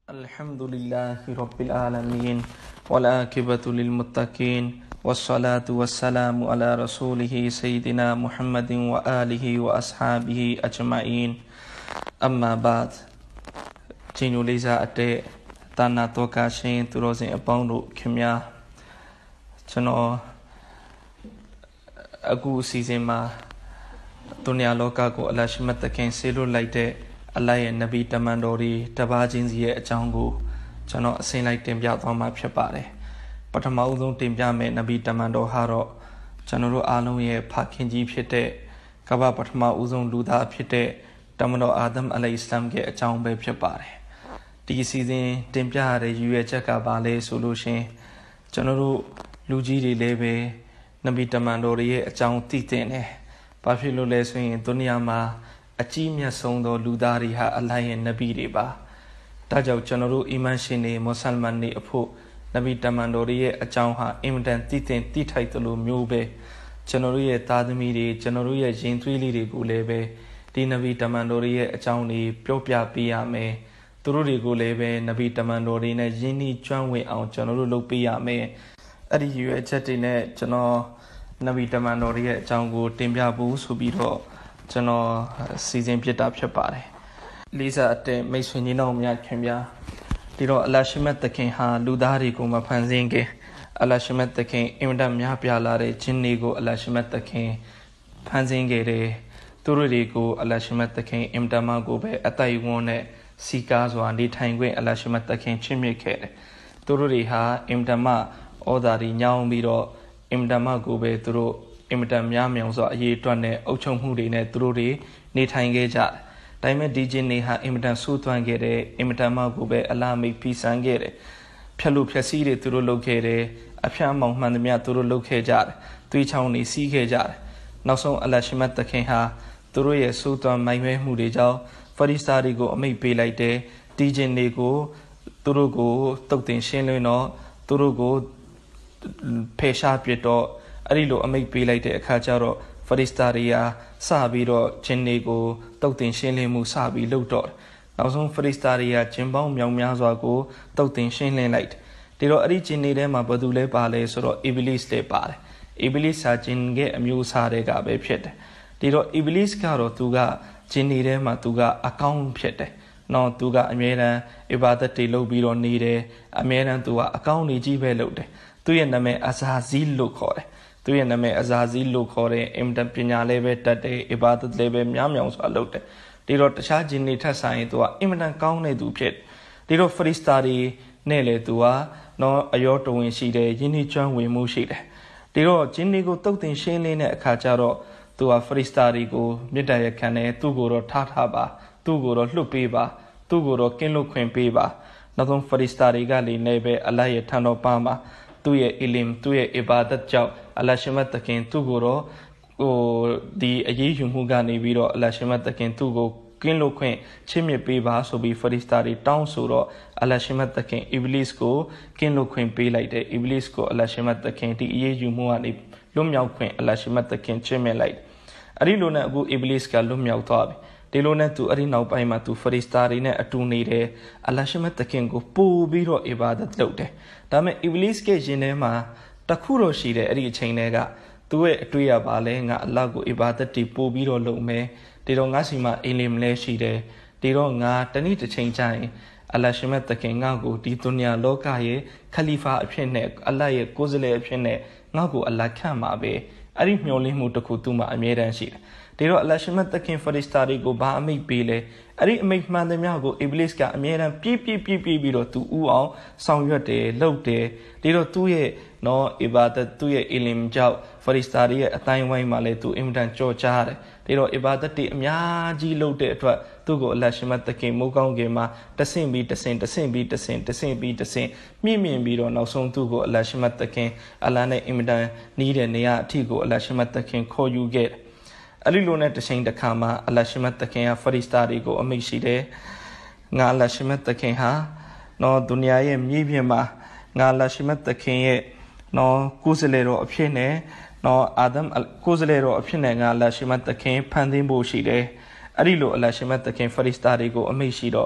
الحمد لله رب العالمين والعاقبة للمتقين والصلاة والسلام على رسوله سيدنا محمد وآله وأصحابه أجمعين أما بعد جنو ليزا أتي تانا توكاشين تروزين أباندو كميا جنو أقو سيزيما دنيا لوكا كو ألا شمتكين سيلو لايتي Allahရဲ့နဗီတမန်တော်တွေတပါးချင်းစီရဲ့အကြောင်းကိုကျွန်တော်အစဉ်လိုက်တင်ပြသွားမှာဖြစ်ပါတယ်ပထမဦးဆုံးတင်ပြမယ့်နဗီတမန်တော်ဟာတော့ကျွန်တော်တို့အားလုံးရဲ့ဖခင်ကြီးဖြစ်တဲ့ကမ္ဘာပထမဦးဆုံးလူသားဖြစ်တဲ့တမန်တော်အာဒမ်အလိုင်စလမ်ရဲ့အကြောင်းပဲဖြစ်ပါတယ်ဒီအစီအစဉ်တင်ပြရတဲ့ရည်ရွယ်ချက်ကဘာလဲဆိုလို့ရှင်ကျွန်တော်တို့လူကြီးတွေလည်းပဲနဗီတမန်တော်တွေရဲ့အကြောင်းသိတဲ့တယ်ဘာဖြစ်လို့လဲဆိုရင်ဒုနီယာမှာအကြီးမြတ်ဆုံးသောလူသားတွေဟာအလ္လာဟ်ရဲ့နဗီတွေပါဒါကြောင့်ကျွန်တော်တို့အီမန်ရှင်တွေမွတ်ဆလမန်တွေအဖို့နဗီတမန်တော်တွေရဲ့အကြောင်းဟာအင်မတန်သိတဲ့သိထိုက်သလိုမျိုးပဲကျွန်တော်တို့ရဲ့သားသမီးတွေကျွန်တော်တို့ရဲ့ရင်သွေးလေးတွေကိုလည်းပဲဒီနဗီတမန်တော်တွေရဲ့အကြောင်းတွေပြောပြပေးရမယ်သူတို့တွေကိုလည်းပဲနဗီတမန်တော်တွေနဲ့ယဉ်ကျေးကျွမ်းဝင်အောင်ကျွန်တော်တို့လုပ်ပေးရမယ်အဲ့ဒီရွယ်ချက်တွေနဲ့ကျွန်တော်နဗီတမန်တော်တွေရဲ့အကြောင်းကိုတင်ပြဖို့ဆိုပြီးတော့ကျွန်တော်စီစဉ်ပြတာဖြစ်ပါတယ်လေးစားအတဲ့မိတ်ဆွေညီနောင်များခင်ဗျာဒီတော့အလရှိမတ်တခင်ဟာလူသားတွေကိုမဖန်ဆင်းခင်အလရှိမတ်တခင်အင်မတန်များပြားလာတဲ့ဂျင်းတွေကိုအလရှိမတ်တခင်ဖန်ဆင်းခဲ့တယ်သူတို့တွေကိုအလရှိမတ်တခင်အင်မတန်မှကိုပဲအတိုင်ဝန်းနဲ့စီကားစွာနေထိုင်ခွင့်အလရှိမတ်တခင်ချစ်မြတ်ခဲ့တယ်သူတို့တွေဟာအင်မတန်မှဩဇာတွေညောင်းပြီးတော့အင်မတန်မှကိုပဲသူတို့အင်မတန်များမြောင်စွာအရေးအတွက်နဲ့အုပ်ချုပ်မှုတွေနဲ့သူတို့တွေနေထိုင်ခဲ့ကြတယ်။ဒါပေမဲ့ဒီဂျင်းတွေဟာအင်မတန်ဆိုးသွမ်းခဲ့တယ်။အင်မတန်မှကိုပဲအလားမိတ်ဖိဆန်းခဲ့တယ်။ဖြက်လို့ဖြက်စီးတွေသူတို့လုပ်ခဲ့တယ်။အဖျားမောင်မှန်သမျှသူတို့လုပ်ခဲ့ကြတယ်။သွေးချောင်းတွေစီးခဲ့ကြတယ်။နောက်ဆုံးအလရှိမတ်တခင်ဟာသူတို့ရဲ့ဆိုးသွမ်းမိုင်မဲမှုတွေကြောင့်ဖရီစာတွေကိုအမိတ်ပေးလိုက်တယ်။ဒီဂျင်းတွေကိုသူတို့ကိုတုတ်တင်ရှင်းလင်းတော့သူတို့ကိုဖယ်ရှားပြတော့အဲ့ဒီလိုအမိတ်ပေးလိုက်တဲ့အခါကျတော့ဖရစ်စတာတွေဟာစပြီးတော့ဂျင်းတွေကိုတုတ်တင်ရှင်းလင်းမှုစပြီးလုပ်တော့နောက်ဆုံးဖရစ်စတာတွေဟာဂျင်းပေါင်းမြောင်များစွာကိုတုတ်တင်ရှင်းလင်းလိုက်ဒီတော့အဲ့ဒီဂျင်းတွေထဲမှာဘယ်သူလဲပါလဲဆိုတော့အီဘလစ်လည်းပါတယ်အီဘလစ်ဟာဂျင်းရဲ့အမျိုးအစားတွေကပဲဖြစ်တယ်ဒီတော့အီဘလစ်ကတော့သူကဂျင်းတွေထဲမှာသူကအကောင်းဖြစ်တယ်နော်သူကအမြဲတမ်းအီဘာဒတ်တွေလုပ်ပြီးတော့နေတယ်အမြဲတမ်းသူကအကောင်းနေကြီးပဲလုပ်တယ်သူရဲ့နာမည်အဇာဇီလို့ခေါ်တယ်သူရဲ့နာမည်အဇာဇီလို့ခေါ်တဲ့အင်တန်ပညာလည်းပဲတတ်တယ်အီဘာဒတ်လည်းပဲများမြောင်စွာလုပ်တယ်ဒီတော့တခြားဂျင်းတွေထက်ဆိုင်သူကအင်တန်ကောင်းတဲ့သူဖြစ်ဒီတော့ဖရစ်စတာတွေနဲ့လေသူကနော်အယောတဝင်ရှိတယ်ယင်းနှိကျွမ်းဝင်မှုရှိတယ်ဒီတော့ဂျင်းတွေကိုတုတ်တင်ရှင်းလင်းတဲ့အခါကျတော့သူကဖရစ်စတာတွေကိုမြစ်တရခံတယ်သူ့ကိုတော့ထားပါသူ့ကိုတော့လွတ်ပေးပါသူ့ကိုတော့ကင်းလွတ်ခွင့်ပေးပါနောက်ဆုံးဖရစ်စတာတွေကလည်းနေပဲအလ္လာဟ်ရဲ့ထံတော်ပါမှာသူ့ရဲ့အီလင်သူ့ရဲ့အီဘာဒတ်ကြောင့်အလ္လာဟ်ရှိမတ်တခင်သူ့ကိုတော့ဒီအရေးယူမှုကနေပြီးတော့အလ္လာဟ်ရှိမတ်တခင်သူ့ကိုကင်းလွတ်ခွင့်ချစ်မြတ်ပေးပါဆိုပြီးဖရစ်စတာတွေတောင်းဆိုတော့အလ္လာဟ်ရှိမတ်တခင်အီဘလစ်ကိုကင်းလွတ်ခွင့်ပေးလိုက်တယ်အီဘလစ်ကိုအလ္လာဟ်ရှိမတ်တခင်ဒီအရေးယူမှုကနေလွတ်မြောက်ခွင့်အလ္လာဟ်ရှိမတ်တခင်ချစ်မြတ်လိုက်အဲ့ဒီလိုနဲ့အခုအီဘလစ်ကလွတ်မြောက်သွားပြီဒီလိုနဲ့သူအဲ့ဒီနောက်ပိုင်းမှာသူဖရစ်စတာတွေနဲ့အတူနေတယ်အလ္လာဟ်ရှိမတ်တခင်ကိုပို့ပြီးတော့အီဘာဒတ်လုပ်တယ်ဒါပေမဲ့အီဘလစ်ရဲ့ယင်ထဲမှာတခုတော့ရှိတယ်အဲ့ဒီအချိန်တွေကသူ့ရဲ့အတွေ့ရပါလဲငါအလ္လာဟ်ကိုအီဘာဒတ်တီပို့ပြီးတော့လုပ်မယ်ဒီတော့ငါစီမှာအင်လင်လဲရှိတယ်ဒီတော့ငါတနေ့တစ်ချိန်ကျရင်အလ္လာဟ်ရှိမတ်တခင်ငါ့ကိုဒီဒုနီယာလောကရဲ့ခလီဖာအဖြစ်နဲ့အလ္လာဟ်ရဲ့ကိုယ်စားလှယ်အဖြစ်နဲ့ငါ့ကိုအလ္လာဟ်ခန့်မှာပဲအဲ့ဒီမျှော်လင့်မှုတစ်ခုသူ့မှာအမြဲတမ်းရှိတယ်ဒီတော့အလ္လာဟ်ရှိမတ်တခင်ဖရစ်စတာတွေကိုဘာအမိတ်ပေးလဲအဲ့ဒီအမိတ်မှန်သမျှကိုအီဘလစ်ကအမြဲတမ်းပြည့်ပြီးတော့သူဥအောင်ဆောင်ရွက်တယ်လုပ်တယ်ဒီတော့သူ့ရဲ့နော်အီဘာဒတ်သူ့ရဲ့အီလင်ကြောင့်ဖရစ်စတာတွေရဲ့အတိုင်းဝိုင်းမှာလည်းသူအင်မတန်ကြော်ကြားတယ်ဒီတော့အီဘာဒတ်တွေအများကြီးလုပ်တဲ့အတွက်သူ့ကိုအလ္လာဟ်ရှိမတ်တခင်မိုးကောင်းကင်မှာတဆင့်ပြီးတဆင့်မြင့်ပြီးတော့နောက်ဆုံးသူ့ကိုအလ္လာဟ်ရှိမတ်တခင်အလ္လာဟ်နဲ့အင်မတန်နီးတဲ့နေရာအထိကိုအလ္လာဟ်ရှိမတ်တခင်ခေါ်ယူခဲ့တယ်အဲ့ဒီလိုနဲ့တစ်ချိန်တစ်ခါမှာအလ္လာဟ်ရှိမတ်တခင်ကဖရစ်စတာတွေကိုအမိတ်ရှိတယ်ငါအလ္လာဟ်ရှိမတ်တခင်ဟာနော်ဒုနီယာရဲ့မြေပြင်မှာငါအလ္လာဟ်ရှိမတ်တခင်ရဲ့နော်ကိုယ်စလေတော်အဖြစ်နဲ့နော်အာဒမ်ကိုယ်စလေတော်အဖြစ်နဲ့ငါအလ္လာဟ်ရှိမတ်တခင်ဖန်ဆင်းဖို့ရှိတယ်အဲ့ဒီလိုအလ္လာဟ်ရှိမတ်တခင်ဖရစ်စတာတွေကိုအမိတ်ရှိတော့ဖ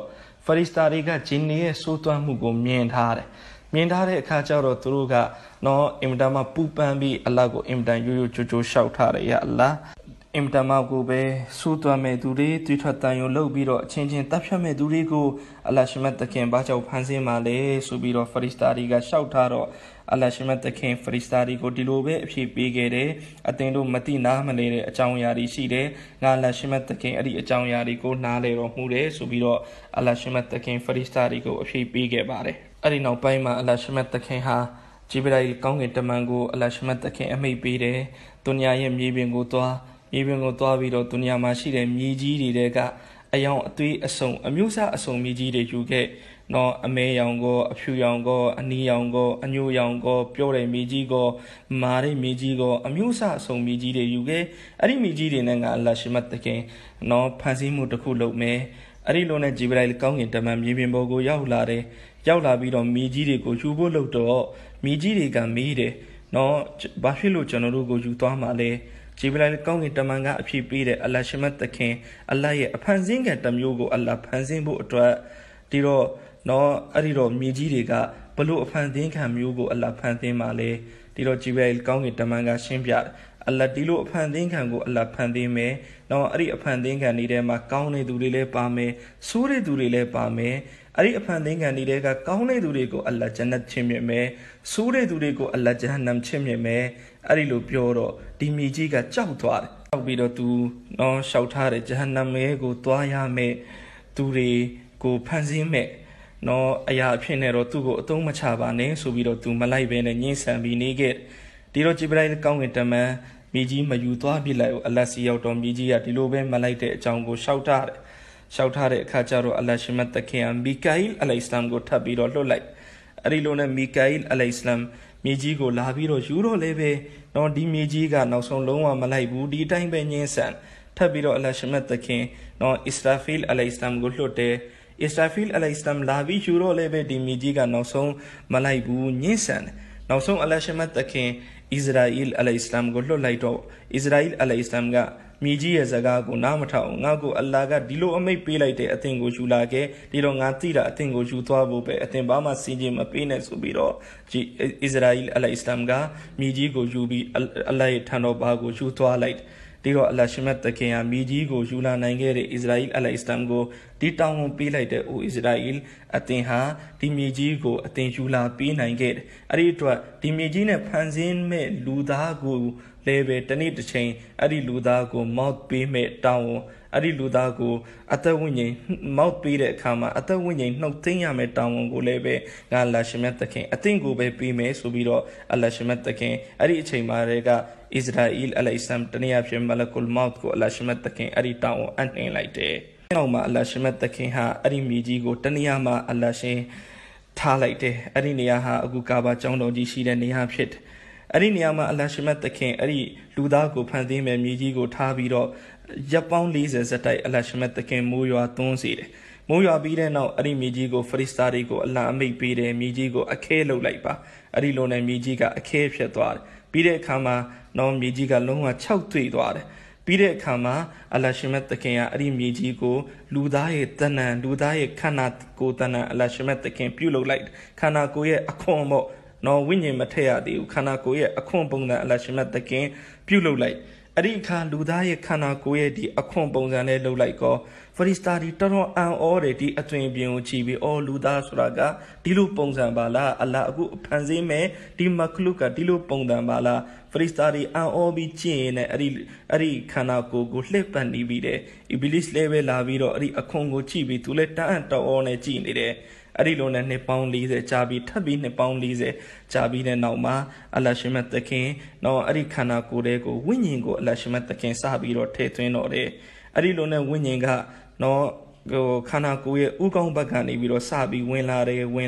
ရိစတာတွေကဂျင်းရဲ့ဆိုးသွမ်းမှုကိုမြင်ထားတယ်မြင်ထားတဲ့အခါကျတော့သူတို့ကနော်အင်မတန်မှပူပန်ပြီးအလ္လာဟ်ကိုအင်မတန်ရိုးရိုးချိုးချိုးရှောက်ထားတယ်ယာအလ္လာဟ်အင်မတန်မှကိုပဲဆိုးသွမ်းမဲ့သူတွေတွေးထွက်တန်ရုံလုပ်ပြီးတော့အချင်းချင်းတပ်ဖြတ်မဲ့သူတွေကိုအလ္လာဟ်ရှိမတ်တခင်ဘာကြောင့်ဖန်ဆင်းပါလဲဆိုပြီးတော့ဖရိစတာတွေကရှောက်ထားတော့အလ္လာဟ်ရှိမတ်တခင်ဖရိစတာတွေကိုဒီလိုပဲအဖြစ်ပေးခဲ့တယ်အသင်တို့မတိနားမလဲတဲ့အကြောင်းအရာတွေရှိတယ်ငါအလ္လာဟ်ရှိမတ်တခင်အဲ့ဒီအကြောင်းအရာတွေကိုနားလဲတော်မူတယ်ဆိုပြီးတော့အလ္လာဟ်ရှိမတ်တခင်ဖရိစတာတွေကိုအဖြစ်ပေးခဲ့ပါတယ်အဲ့ဒီနောက်ပိုင်းမှာအလ္လာဟ်ရှိမတ်တခင်ဟာဂျီဘရာအီလ်ကောင်းကင်တမန်ကိုအလ္လာဟ်ရှိမတ်တခင်အမိန့်ပေးတယ်ဒုနီယာရဲ့မြေပြင်ကိုသွားပြီးတော့ဒုနီယာမှာရှိတဲ့မြေကြီးတွေကအယောင်အသွေးအစုံအမျိုးအစားအစုံမြေကြီးတွေယူခဲ့နော်အမဲရောင်ကောအဖြူရောင်ကောအနီရောင်ကောအညိုရောင်ကောပြောတဲ့မြေကြီးကောမာတဲ့မြေကြီးကောအမျိုးအစားအစုံမြေကြီးတွေယူခဲ့အဲ့ဒီမြေကြီးတွေနဲ့ကအလ္လာဟ်ရှိမတ်တခင်နော်ဖန်ဆင်းမှုတစ်ခုလုပ်မယ်အဲ့ဒီလိုနဲ့ဂျီဘရာအီလ်ကောင်းကင်တမန်မြေပြင်ပေါ်ကိုရောက်လာပြီးတော့မြေကြီးတွေကိုယူဖို့လုပ်တော့မြေကြီးတွေကမေးတယ်နော်ဘာဖြစ်လို့ကျွန်တော်တို့ကိုယူသွားမှာလဲဂျီဘရာအီလ်ကောင်းကင်တမန်ကအဖြစ်ပေးတဲ့အလ္လာဟ်ရှိမတ်တခင်အလ္လာဟ်ရဲ့အဖန်ဆင်းကံတစ်မျိုးကိုအလ္လာဟ်ဖန်ဆင်းဖို့အတွက်ဒီတော့နော်အဲ့ဒီတော့မြေကြီးတွေကဘလို့အဖန်ဆင်းကံမျိုးကိုအလ္လာဟ်ဖန်ဆင်းမှာလဲဒီတော့ဂျီဘရာအီလ်ကောင်းကင်တမန်ကရှင်းပြတယ်အလ္လာဟ်ဒီလိုအဖန်ဆင်းခံကိုအလ္လာဟ်ဖန်ဆင်းမယ်။နော်အဲ့ဒီအဖန်ဆင်းခံတွေထဲမှာကောင်းတဲ့သူတွေလည်းပါမယ်။ဆိုးတဲ့သူတွေလည်းပါမယ်။အဲ့ဒီအဖန်ဆင်းခံတွေကကောင်းတဲ့သူတွေကိုအလ္လာဟ်ဂျန်နတ်ချီးမြှင့်မယ်။ဆိုးတဲ့သူတွေကိုအလ္လာဟ်ဂျဟန်နမ်ချီးမြှင့်မယ်။အဲ့ဒီလိုပြောတော့ဒီမြေကြီးကကြောက်သွားတယ်။ကြောက်ပြီးတော့သူနော်ရှောက်ထားတဲ့ဂျဟန်နမ်ရဲ့ကိုသွားရမယ်။သူတွေကိုဖန်ဆင်းမယ်။နော်အရာအဖြစ်နဲ့တော့သူ့ကိုအသုံးမချပါနဲ့ဆိုပြီးတော့သူမလိုက်ဘဲနဲ့ညှင်းဆန်ပြီးနေခဲ့ဒီတော့ဂျီဘရာအီလ်ကောင်းကင်တမန်မြေကြီးမယူသွားပြလိုက်ဘူးအလ္လာဟ်စီရောက်တော့မြေကြီးကဒီလိုပဲမလိုက်တဲ့အကြောင်းကိုရှောက်ထားတဲ့အခါကျတော့အလ္လာဟ်ရှိမတ်တခင်မီကာအီလ်အလိုင်စလမ်ကိုထပ်ပြီးတော့လွှတ်လိုက်အဲ့ဒီလိုနဲ့မီကာအီလ်အလိုင်စလမ်မြေကြီးကိုလာပြီးတော့ယူတော့လည်းပဲတော့ဒီမြေကြီးကနောက်ဆုံးလုံးဝမလိုက်ဘူးဒီတိုင်းပဲညှင်းဆန်ထပ်ပြီးတော့အလ္လာဟ်ရှိမတ်တခင်တော့အစ္စရာဖီလ်အလိုင်စလမ်ကိုလွှတ်တယ်အစ္စရာဖီလ်အလိုင်စလမ်လာပြီးယူတော့လည်းပဲဒီမြေကြီးကနောက်ဆုံးမလိုက်ဘူးညှင်းဆန်နောက်ဆုံးအလ္လာဟ်ရှိမတ်တခင်အစ္စရာအီလ်အလိုင်စလမ်ကိုလွှတ်လိုက်တော့အစ္စရာအီလ်အလိုင်စလမ်ကမြေကြီးရဲ့စကားကိုနားမထောင်ငါ့ကိုအလ္လာဟ်ကဒီလိုအမိန့်ပေးလိုက်တဲ့အသင်ကိုယူလာခဲ့ဒီတော့ငါသိတာအသင်ကိုယူသွားဖို့ပဲအသင်ဘာမှစီးခြင်းမပေးနဲ့ဆိုပြီးတော့အစ္စရာအီလ်အလိုင်စလမ်ကမြေကြီးကိုယူပြီးအလ္လာဟ်ရဲ့ထံတော်ဘာကိုယူသွားလိုက်ဒီတော့အလ္လာဟ်ရှိမတ်တခင်ကမြေကြီးကိုယူလာနိုင်ခဲ့တဲ့အစ္စရာအီလ်အလိုင်စလမ်ကိုဒီတောင်းဝန်ပေးလိုက်တဲ့အိုအစ္စရာအီလ်အသင်ဟာဒီမြေကြီးကိုအသင်ယူလာပေးနိုင်ခဲ့တယ်အဲ့ဒီအတွက်ဒီမြေကြီးနဲ့ဖန်ဆင်းမဲ့လူသားကိုလည်းပဲတနေ့တစ်ချိန်အဲ့ဒီလူသားကိုမောက်ပေးမဲ့တောင်းဝန်အဲ့ဒီလူသားကိုအသက်ဝိညာဉ်မောက်ပေးတဲ့အခါမှာအသက်ဝိညာဉ်နှုတ်သိမ်းရမယ့်တောင်းဝန်ကိုလည်းပဲငါအလ္လာဟ်ရှိမတ်တခင်အသင်ကိုပဲပေးမယ်ဆိုပြီးတော့အလ္လာဟ်ရှိမတ်တခင်အဲ့ဒီအချိန်မှာတည်းကအစ္စရာအီလ်အလိုင်စလမ်တနည်းအားဖြင့်မလကုလ်မောက်ကိုအလ္လာဟ်ရှိမတ်တခင်အဲ့ဒီတောင်းဝန်အနှင်လိုက်တယ်နောက်မှာအလ္လာဟ်ရှိမတ်တခင်ဟာအဲ့ဒီမြေကြီးကိုတနည်းအားမှာအလ္လာဟ်ရှင်ထားလိုက်တယ်အဲ့ဒီနေရာဟာအခုကာဘာကျောင်းတော်ကြီးရှိတဲ့နေရာဖြစ်တယ်အဲ့ဒီနေရာမှာအလ္လာဟ်ရှိမတ်တခင်အဲ့ဒီလူသားကိုဖန်ဆင်းမဲ့မြေကြီးကိုထားပြီးတော့ရပ်ပေါင်း40စက်တိုက်အလ္လာဟ်ရှိမတ်တခင်မိုးရွာသွန်းစေတယ်မိုးရွာပြီးတဲ့နောက်အဲ့ဒီမြေကြီးကိုဖရစ်စတာတွေကိုအလ္လာဟ်အမိန့်ပေးတယ်မြေကြီးကိုအခဲလုပ်လိုက်ပါအဲ့ဒီလိုနဲ့မြေကြီးကအခဲဖြစ်သွားတယ်ပြီးတဲ့အခါမှာနော်မြေကြီးကလုံးဝ6တွေ့သွားတယ်ပြီးတဲ့အခါမှာအလ္လာဟ်ရှိမတ်တခင်ကအဲ့ဒီမြေကြီးကိုလူသားရဲ့တဏ္ဍာလူသားရဲ့ခန္ဓာကိုယ်တဏ္ဍာအလ္လာဟ်ရှိမတ်တခင်ပြုလုပ်လိုက်ခန္ဓာကိုယ်ရဲ့အခွန်ပေါ့နော်ဝိညာဉ်မထည့်ရသေးဘူးခန္ဓာကိုယ်ရဲ့အခွန်ပုံစံအလ္လာဟ်ရှိမတ်တခင်ပြုလုပ်လိုက်အဲ့ဒီအခါလူသားရဲ့ခန္ဓာကိုယ်ရဲ့ဒီအခွန်ပုံစံနဲ့လုပ်လိုက်ကောဖရစ်စတာဒီတော်တော်အံ့ဩတယ်ဒီအသွင်ပြင်ကိုကြည့်ပြီးအော်လူသားဆိုတာကဒီလိုပုံစံပါလားအလ္လာဟ်အခုဖန်ဆင်းမဲ့ဒီမခလုကဒီလိုပုံစံပါလားဖရစ်စတာဒီအံ့ဩပြီးကြည့်ရင်လည်းအဲ့ဒီခန္ဓာကိုယ်ကိုလှည့်ပတ်နေပြီးတယ်အီဘလစ်လည်းပဲလာပြီးတော့အဲ့ဒီအခွန်ကိုကြည့်ပြီးသူလည်းတအံ့တော်ဩနဲ့ကြည့်နေတယ်အဲ့ဒီလိုနဲ့နှစ်ပေါင်း40ကြာပြီးထပ်ပြီးနှစ်ပေါင်း40ကြာပြီးတဲ့နောက်မှာအလ္လာဟ်ရှိမတ်တခင်တော့အဲ့ဒီခန္ဓာကိုယ်တွေကိုဝိညာဉ်ကိုအလ္လာဟ်ရှိမတ်တခင်စပြီးတော့ထည့်သွင်းတော့တယ်အဲ့ဒီလိုနဲ့ဝိညာဉ်ကနော်ခန္ဓာကိုယ်ရဲ့ဥကောင်းဘက်ကနေပြီးတော့စပြီးဝင်လာတယ်ဝင်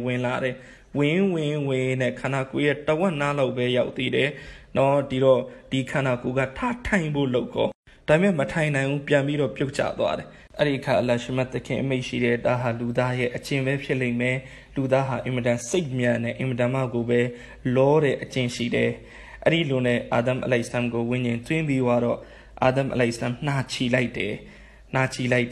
နဲ့ခန္ဓာကိုယ်ရဲ့တဝက်နားလောက်ပဲရောက်သေးတယ်နော်ဒီတော့ဒီခန္ဓာကိုယ်ကထထိုင်ဖို့လုပ်ကောဒါပေမဲ့မထိုင်နိုင်ဘူးပြန်ပြီးတော့ပြုတ်ကျသွားတယ်အဲ့ဒီအခါအလ္လာဟ်ရှိမတ်တခင်အမိန့်ရှိတဲ့ဒါဟာလူသားရဲ့အကျင့်ပဲဖြစ်လိမ့်မယ်လူသားဟာအင်မတန်စိတ်မြန်နဲ့အင်မတန်မှကိုပဲလောတဲ့အကျင့်ရှိတယ်အဲ့ဒီလိုနဲ့အာဒမ်အလိုင်စလမ်ကိုဝိညာဉ်သွင်းပြီးတော့အာဒမ်အလိုင်စလမ်နှာချီလိုက်တယ်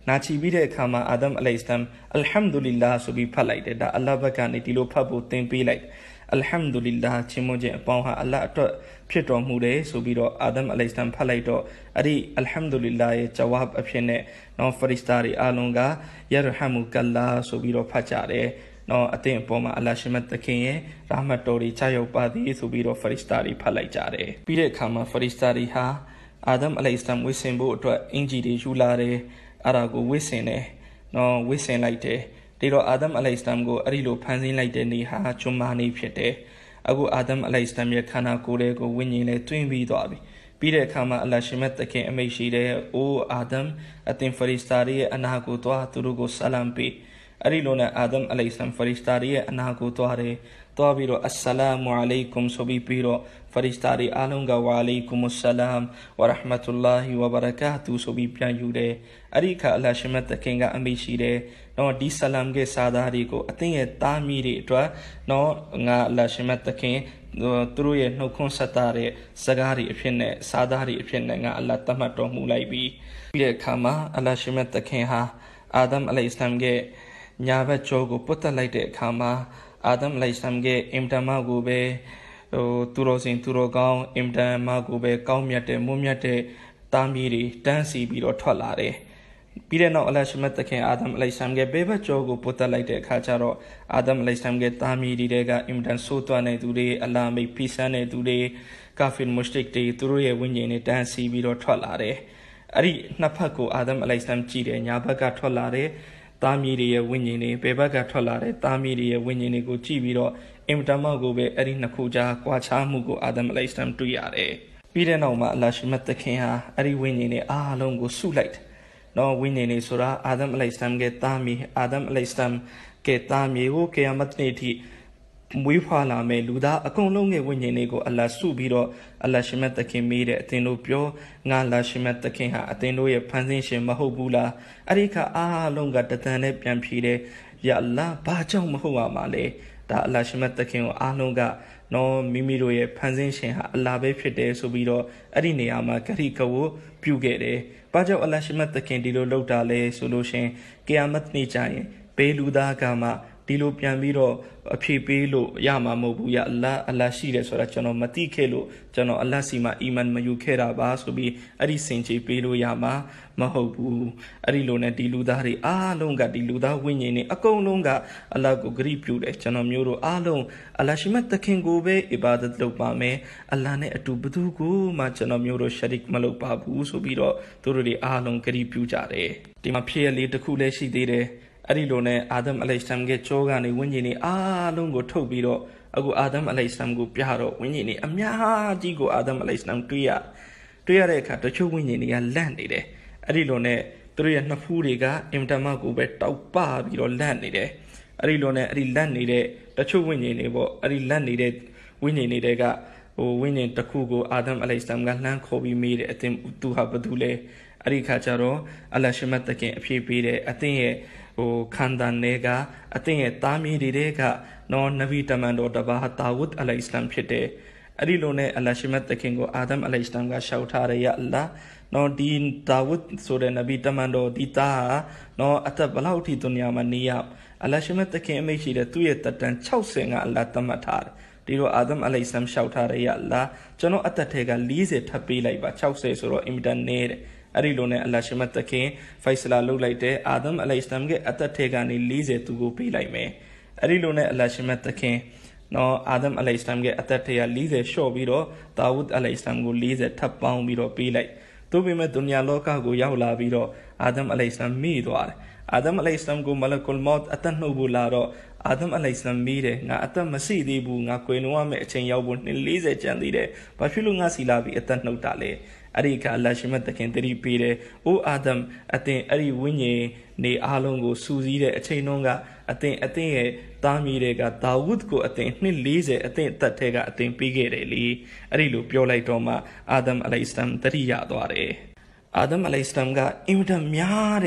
နာချီပြီးတဲ့အခါမှာအာဒမ်အလိုင်စလမ်အလ်ဟမ်ဒူလ illah ဆိုပြီးဖတ်လိုက်တယ်ဒါအလ္လာဟ်ဘက်ကနေဒီလိုဖတ်ဖို့သင်ပေးလိုက်အလ်ဟမ်ဒူလ illah ချီးမွမ်းခြင်းအပေါင်းဟာအလ္လာဟ်အတွက်ဖြစ်တော်မူတယ်ဆိုပြီးတော့အာဒမ်အလိုင်စလမ်ဖတ်လိုက်တော့အဲ့ဒီအလ်ဟမ်ဒူလ illah ရဲ့ဂျဝါဘ်အဖြစ်နဲ့နော်ဖရစ်စတာတွေအားလုံးကယာရဟမူကလ္လာဆိုပြီးတော့ဖတ်ကြတယ်နော်အသင်အပေါ်မှာအလ္လာဟ်ရှိမတ်သခင်ရဲ့ရာဟမတ်တော်တွေချရောက်ပါသည်ဆိုပြီးတော့ဖရစ်စတာတွေဖတ်လိုက်ကြတယ်ပြီးတဲ့အခါမှာဖရစ်စတာတွေဟာအာဒမ်အလိုင်စလမ်ဝိစင်ဖို့အတွက်အင်ဂျီတွေယူလာတယ်အဲ့ဒါကိုဝိစင်တယ်နော်ဝိစင်လိုက်တယ်ဒီတော့အာဒမ်အလိုင်စလမ်ကိုအဲ့ဒီလိုဖန်ဆင်းလိုက်တဲ့နေ့ဟာဂျွမ်မာနေ့ဖြစ်တယ်အခုအာဒမ်အလိုင်စလမ်ရဲ့ခန္ဓာကိုယ်လေးကိုဝိညာဉ်နဲ့တွင်းပြီးသွားပြီပြီးတဲ့အခါမှာအလ္လာဟ်ရှိမတ်သခင်အမိန့်ရှိတယ်အိုးအာဒမ်အသင်ဖရစ်စတာတွေရဲ့အနာကိုသွားသူတို့ကိုဆလမ်ပေးအဲ့ဒီလိုနဲ့အာဒမ်အလိုင်စလမ်ဖရစ်စတာတွေရဲ့အနာကိုသွားတယ်သွားပြီးတော့အစ္စလာမူအလိုင်ကွမ်ဆိုပြီးတော့ဖရစ်စတာတွေအားလုံးကဝါအလိုင်ကွမ်အစ္စလာမ်ဝရဟ်မတ်တူလာဟီဝဘရကာတူဆိုပြီးပြန်ယူတယ်အဲ့ဒီအခါအလ္လာဟ်ရှိမတ်သခင်ကအမိန့်ရှိတယ်နော်ဒီဆလမ်ကစာသားတွေကိုအသင်ရဲ့သားမီးတွေအတွက်နော်ငါအလ္လာဟ်ရှိမတ်သခင်သူတို့ရဲ့နှုတ်ခွန်းဆက်တာတဲ့စကားတွေအဖြစ်နဲ့စာသားတွေအဖြစ်နဲ့ငါအလ္လာဟ်သတ်မှတ်တော်မူလိုက်ပြီးတဲ့အခါမှာအလ္လာဟ်ရှိမတ်သခင်ဟာအာဒမ်အလိုင်စလမ်ရဲ့ညာဘက်ကျောကိုပုတ်တက်လိုက်တဲ့အခါမှာအာဒမ်အလိုင်စလမ်ရဲ့အင်တမကိုပဲသူတော်စင်သူတော်ကောင်းအင်တမကိုပဲကောင်းမြတ်တဲ့မွန်းမြတ်တဲ့သားမီးတွေတန်းစီပြီးတော့ထွက်လာတယ်ပြီးတဲ့နောက်အလ္လာဟ်ရှိမတ်သခင်အာဒမ်အလိုင်စလမ်ရဲ့ဘေးဘက်ကျောကိုပုတ်တက်လိုက်တဲ့အခါကျတော့အာဒမ်အလိုင်စလမ်ရဲ့သားမီးတွေကအင်တန်ဆိုးသွမ်းတဲ့သူတွေအလာမိတ်ဖိဆန်းတဲ့သူတွေကာဖီမုရှ်ရစ်တွေသူတို့ရဲ့ဝိညာဉ်တွေတန်းစီပြီးတော့ထွက်လာတယ်အဲ့ဒီနှစ်ဖက်ကိုအာဒမ်အလိုင်စလမ်ကြည့်တယ်ညာဘက်ကထွက်လာတယ်သားမီးတွေရဲ့ဝိညာဉ်တွေဘယ်ဘက်ကထွက်လာတဲ့သားမီးတွေရဲ့ဝိညာဉ်တွေကိုကြည့်ပြီးတော့အင်တမကိုပဲအဲ့ဒီနှစ်ခုကြားကွာခြားမှုကိုအာဒမ်အလိုင်စလမ်တွေ့ရတယ်ပြီးတဲ့နောက်မှာအလ္လာဟ်ရှိမတ်သခင်ဟာအဲ့ဒီဝိညာဉ်တွေအားလုံးကိုစုလိုက်နော်ဝိညာဉ်တွေဆိုတာအာဒမ်အလိုင်စလမ်ရဲ့သားမီးအာဒမ်အလိုင်စလမ်ရဲ့သားမီးကိုကီယာမတ်နေ့ထိမွေးဖွားလာမယ်လူသားအကုန်လုံးရဲ့ဝိညာဉ်တွေကိုအလ္လာဟ်စုပြီးတော့အလ္လာဟ်ရှိမတ်သခင်မေးတဲ့အသင်တို့ပြောငါအလ္လာဟ်ရှိမတ်သခင်ဟာအသင်တို့ရဲ့ဖန်ဆင်းရှင်မဟုတ်ဘူးလားအဲ့ဒီခါအားလုံးကတသန်နဲ့ပြန်ဖြေတယ်ယာအလ္လာဟ်ဘာကြောင့်မဟုတ်ပါမှာလဲဒါအလ္လာဟ်ရှိမတ်သခင်ကိုအားလုံးကနော်မိမိတို့ရဲ့ဖန်ဆင်းရှင်ဟာအလ္လာဟ်ပဲဖြစ်တယ်ဆိုပြီးတော့အဲ့ဒီနေရာမှာဂရိကဝပြုခဲ့တယ်ဘာကြောင့်အလ္လာဟ်ရှိမတ်သခင်ဒီလိုလုပ်တာလဲဆိုလို့ရှင်ကီယာမတ်နေ့ကျရင်ဘေးလူသားကမှဒီလိုပြန်ပြီးတော့အဖြေပေးလို့ရမှာမဟုတ်ဘူးယာအလ္လာဟ်ရှိတယ်ဆိုတာကျွန်တော်မသိခဲ့လို့ကျွန်တော်အလ္လာဟ်စီမှာအီမန်မယူခဲ့တာပါဆိုပြီးအဲ့ဒီစင်ကြေပေးလို့ရမှာမဟုတ်ဘူးအဲ့ဒီလိုနဲ့ဒီလူသားတွေအားလုံးကဒီလူသားဝိညာဉ်တွေအကုန်လုံးကအလ္လာဟ်ကိုဂရိပြုတယ်ကျွန်တော်မျိုးတို့အားလုံးအလ္လာဟ်ရှိမတ်သခင်ကိုပဲအီဘာဒတ်လုပ်ပါမယ်အလ္လာဟ်နဲ့အတူဘယ်သူကိုမှကျွန်တော်မျိုးတို့ရှရစ်မလုပ်ပါဘူးဆိုပြီးတော့သူတို့တွေအားလုံးဂရိပြုကြတယ်ဒီမှာဖြစ်ရလေးတစ်ခုလည်းရှိသေးတယ်အဲ့ဒီလိုနဲ့အာဒမ်အလိုင်စလမ်ရဲ့ကြောကနေဝိညာဉ်တွေအားလုံးကိုထုတ်ပြီးတော့အခုအာဒမ်အလိုင်စလမ်ကိုပြတော့ဝိညာဉ်တွေအများကြီးကိုအာဒမ်အလိုင်စလမ်တွေ့ရတဲ့အခါတချို့ဝိညာဉ်တွေကလန့်နေတယ်အဲ့ဒီလိုနဲ့သူတို့ရဲ့နှစ်ဖူးတွေကအင်တမကိုပဲတောက်ပပြီးတော့လန့်နေတယ်အဲ့ဒီလိုနဲ့အဲ့ဒီလန့်နေတဲ့တချို့ဝိညာဉ်တွေပေါ့အဲ့ဒီလန့်နေတဲ့ဝိညာဉ်တွေကဝိညာဉ်တစ်ခုကိုအာဒမ်အလိုင်စလမ်ကလှမ်းခေါ်ပြီးမေးတယ်အသင်သူဟာဘာတူလဲအဲ့ဒီခါကျတော့အလ္လာဟ်ရှိမတ်သခင်အဖြေပေးတယ်အသင်ရဲ့ခန္ဓာနဲ့ကအသင်ရဲ့သားမီးတွေကနော်နဗီတမန်တော်တပါးတာဝုဒ်အလိုင်စလမ်ဖြစ်တယ်အဲ့ဒီလိုနဲ့အလ္လာဟ်ရှိမတ်သခင်ကိုအာဒမ်အလိုင်စလမ်ကရှောက်ထားရရအလ္လာဟ်နော်ဒီတာဝုဒ်ဆိုတဲ့နဗီတမန်တော်ဒီသားဟာနော်အသက်ဘလောက်ထိဒုနီယာမှာနေရအလ္လာဟ်ရှိမတ်သခင်အမိန့်ရှိတဲ့သူ့ရဲ့တက်တန်60ကအလ္လာဟ်သတ်မှတ်ထားတယ်ဒီတော့အာဒမ်အလိုင်စလမ်ရှောက်ထားရရအလ္လာဟ်ကျွန်တော်အသက်ထဲက40ထပ်ပေးလိုက်ပါ60ဆိုတော့အင်မတန်နေတယ်အဲ့ဒီလိုနဲ့အလ္လာဟ်ရှိမတ်သခင်ဖိုက်ဆလာလုပ်လိုက်တဲ့အာဒမ်အလိုင်စလမ်ရဲ့အသက်ထဲကနေ40သူကိုပေးလိုက်မယ်အဲ့ဒီလိုနဲ့အလ္လာဟ်ရှိမတ်သခင်နော်အာဒမ်အလိုင်စလမ်ရဲ့အသက်ထဲက40လျှော့ပြီးတော့တာဝုဒ်အလိုင်စလမ်ကို40ထပ်ပေါင်းပြီးတော့ပေးလိုက်သို့ပေမဲ့ဒုနီယာလောကကိုရောက်လာပြီးတော့အာဒမ်အလိုင်စလမ်မိသွားတယ်အာဒမ်အလိုင်စလမ်ကိုမလကုလ်မောတ်အသက်နှုတ်ဖို့လာတော့အာဒမ်အလိုင်စလမ်မိတယ်ငါအသက်မရှိသေးဘူးငါကွယ်လွန်ရမယ့်အချိန်ရောက်ဖို့40ကျန်သေးတယ်ဘာဖြစ်လို့ငါစီလာပြီးအသက်နှုတ်တာလဲအဲ့ဒီကအလ္လာဟ်ရှိမတ်သခင်တတိပေးတယ်အိုအာဒမ်အသင်အဲ့ဒီဝိညာဉ်နေအားလုံးကိုစူးစီးတဲ့အချိန်တုန်းကအသင်ရဲ့သားမီးတွေကဒါဝုဒ်ကိုအသင်40အသင်အသက်ထဲကအသင်ပေးခဲ့တယ်လေအဲ့ဒီလိုပြောလိုက်တော့မှအာဒမ်အလိုင်စလမ်တတိရသွားတယ်အာဒမ်အလိုင်စလမ်ကအင်မတန်များတဲ့